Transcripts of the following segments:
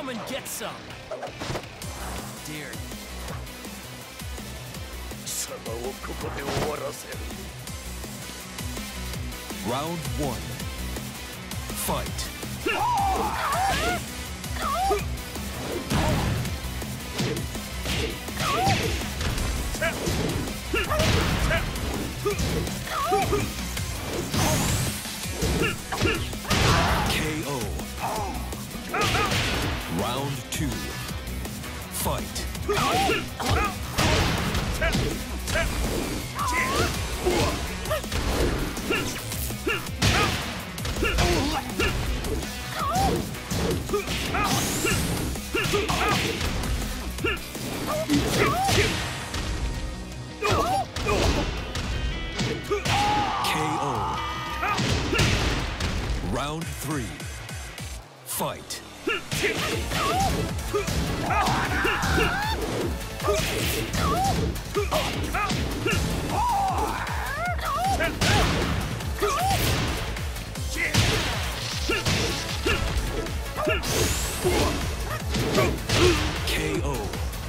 Come and get some. Dare you. 貴様をここで終わらせる。 Round 1. Fight. KO. Round 2. Fight. KO. Round 3. Fight. KO.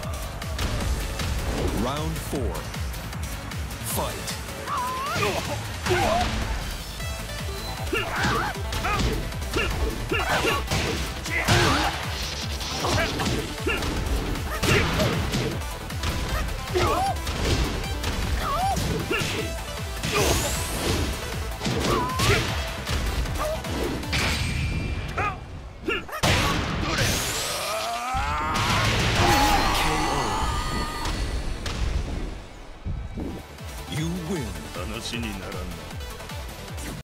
Round 4. Fight.